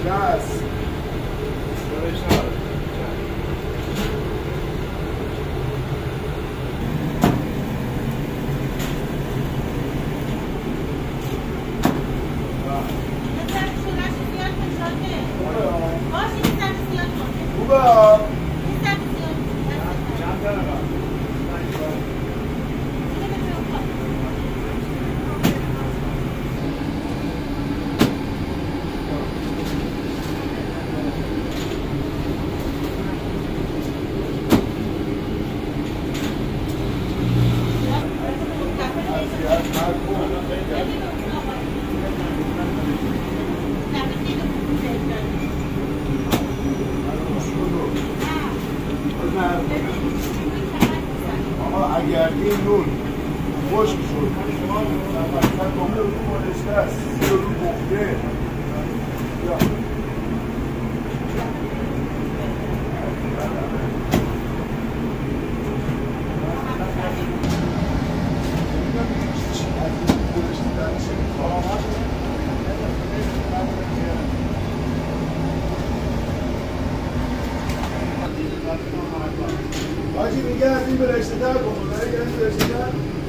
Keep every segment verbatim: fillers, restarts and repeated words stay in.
شصت اگر این نون خشک شد مثلا دومه رو مالشته است رو بخته حاجی میگه از این به رشته در بخون داره یه از این به رشته در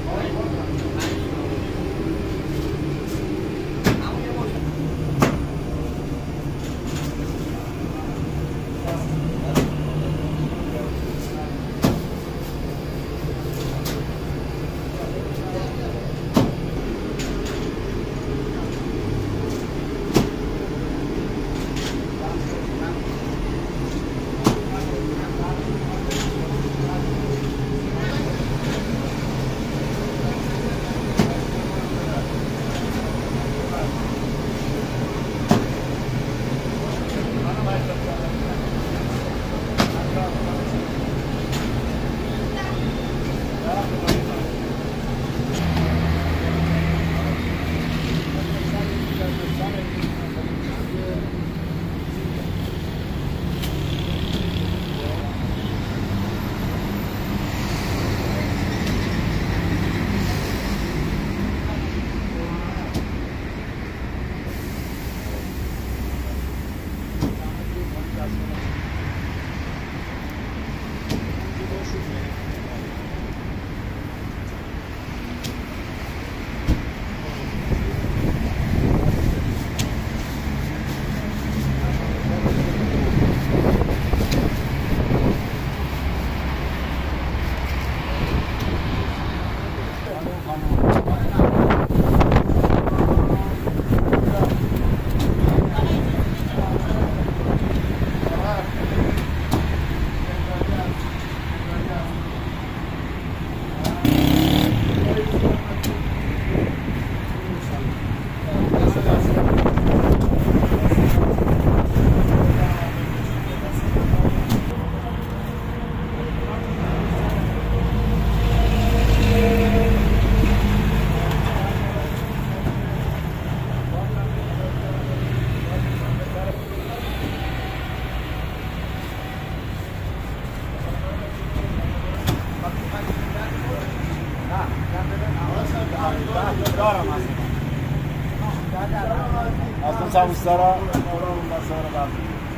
Aslan savuşlara ondan sonra bak.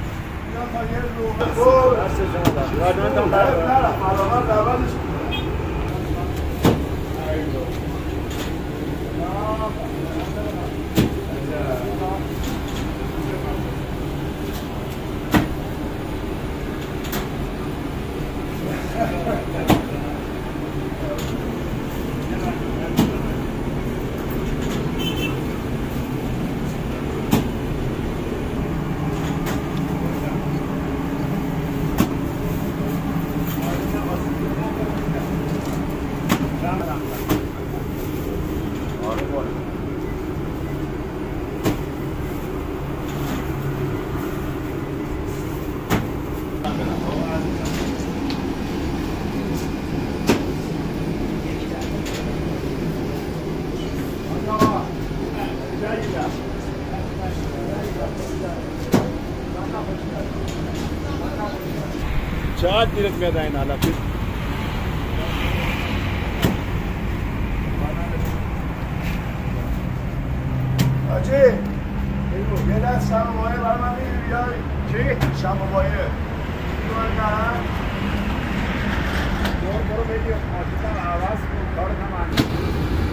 چقدر دیرت میاد این علفی؟ حاجی یه دست هم مایه برای من میگیری بیای چی؟ شب و بایه بیای نه برو برو بگیر ماشینم عوض کن کارت هم انجام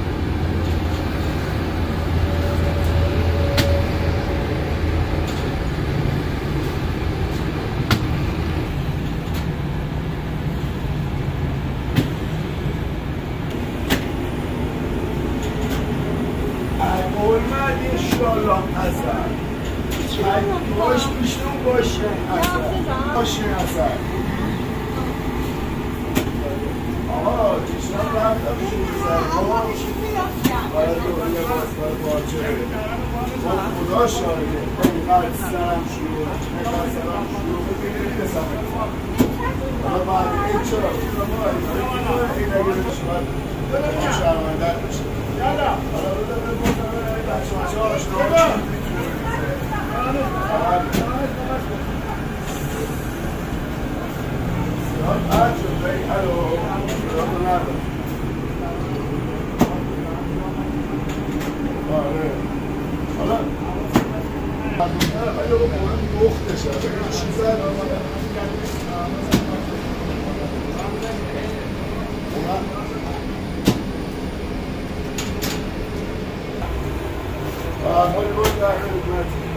قرمت انشالله حسن باش پیشتون باشه حسن باشه حسن آقا چیشتان رفت هم شروع سر باید دوری باز باید باچه خدا شاهده اینقدر سرم شروع اینقدر سرم شروع بگیرید بسمه حالا باید این چرا این اگه بشمد ما شرمندر بشه حالا بده بگفتم بچه بچه آشنا هر شد بایی هلو رو ندارم آره حالا خیلی رو مهم مختشه بگه چیزه آه خیلی بود در خدمت